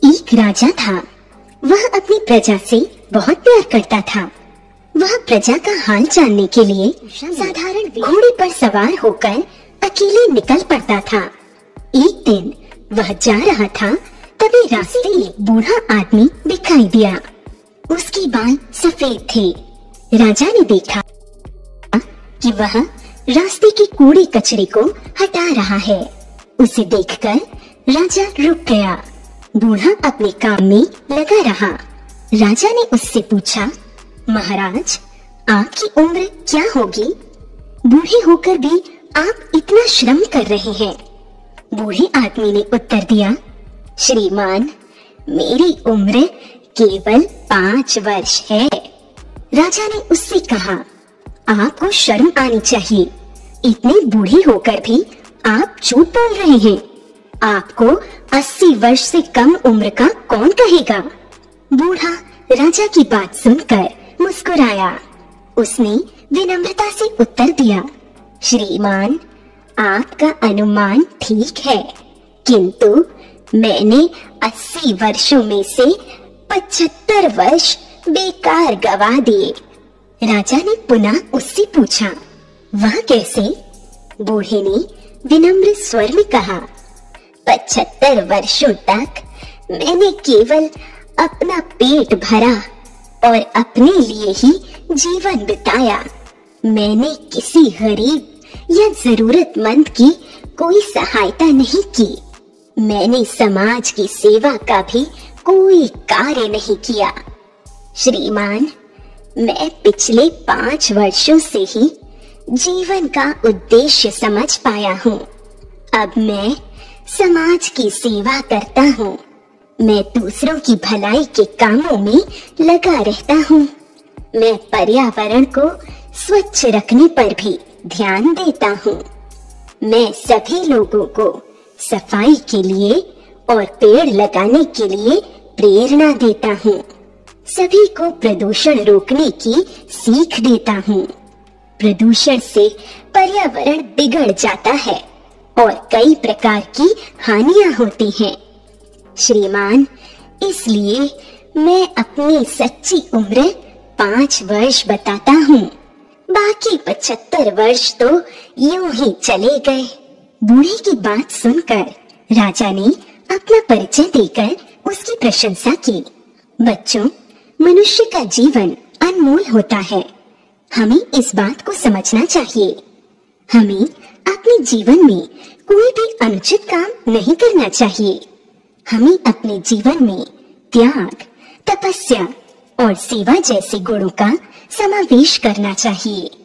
एक राजा था। वह अपनी प्रजा से बहुत प्यार करता था। वह प्रजा का हाल जानने के लिए साधारण घोड़े पर सवार होकर अकेले निकल पड़ता था। एक दिन वह जा रहा था, तभी रास्ते में बूढ़ा आदमी दिखाई दिया। उसके बाल सफेद थे। राजा ने देखा कि वह रास्ते के कूड़े कचरे को हटा रहा है। उसे देखकर राजा रुक गया। बूढ़ा अपने काम में लगा रहा। राजा ने उससे पूछा, महाराज, आपकी उम्र क्या होगी? बूढ़े होकर भी आप इतना श्रम कर रहे हैं। बूढ़े आदमी ने उत्तर दिया, श्रीमान, मेरी उम्र केवल 5 वर्ष है। राजा ने उससे कहा, आपको शर्म आनी चाहिए। इतने बूढ़े होकर भी आप झूठ बोल रहे हैं। आपको 80 वर्ष से कम उम्र का कौन कहेगा? बूढ़ा राजा की बात सुनकर मुस्कुराया। उसने विनम्रता से उत्तर दिया, श्रीमान, आपका अनुमान ठीक है, किंतु मैंने 80 वर्षों में से 75 वर्ष बेकार गवा दिए। राजा ने पुनः उससे पूछा, वह कैसे? बूढ़े ने विनम्र स्वर में कहा, 75 वर्षों तक मैंने केवल अपना पेट भरा और अपने लिए ही जीवन बिताया। मैंने किसी गरीब या जरूरतमंद की कोई सहायता नहीं की। मैंने समाज की सेवा का भी कोई कार्य नहीं किया। श्रीमान, मैं पिछले 5 वर्षों से ही जीवन का उद्देश्य समझ पाया हूँ। अब मैं समाज की सेवा करता हूँ। मैं दूसरों की भलाई के कामों में लगा रहता हूँ। मैं पर्यावरण को स्वच्छ रखने पर भी ध्यान देता हूँ। मैं सभी लोगों को सफाई के लिए और पेड़ लगाने के लिए प्रेरणा देता हूँ। सभी को प्रदूषण रोकने की सीख देता हूँ। प्रदूषण से पर्यावरण बिगड़ जाता है और कई प्रकार की हानियां होती हैं। श्रीमान, इसलिए मैं अपनी सच्ची उम्र 5 वर्ष बताता हूँ। बाकी 75 वर्ष तो यूं ही चले गए। बूढ़े की बात सुनकर राजा ने अपना परिचय देकर उसकी प्रशंसा की। बच्चों, मनुष्य का जीवन अनमोल होता है। हमें इस बात को समझना चाहिए। हमें अपने जीवन में कोई भी अनुचित काम नहीं करना चाहिए। हमें अपने जीवन में त्याग, तपस्या और सेवा जैसे गुणों का समावेश करना चाहिए।